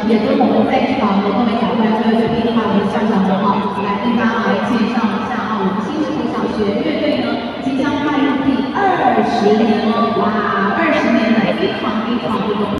也跟我们在场的各位小朋友、各位学弟还有我们校长们来跟大家来介绍一下我们新竹小学乐队呢即将迈入第20年了，哇，20年来非常非常的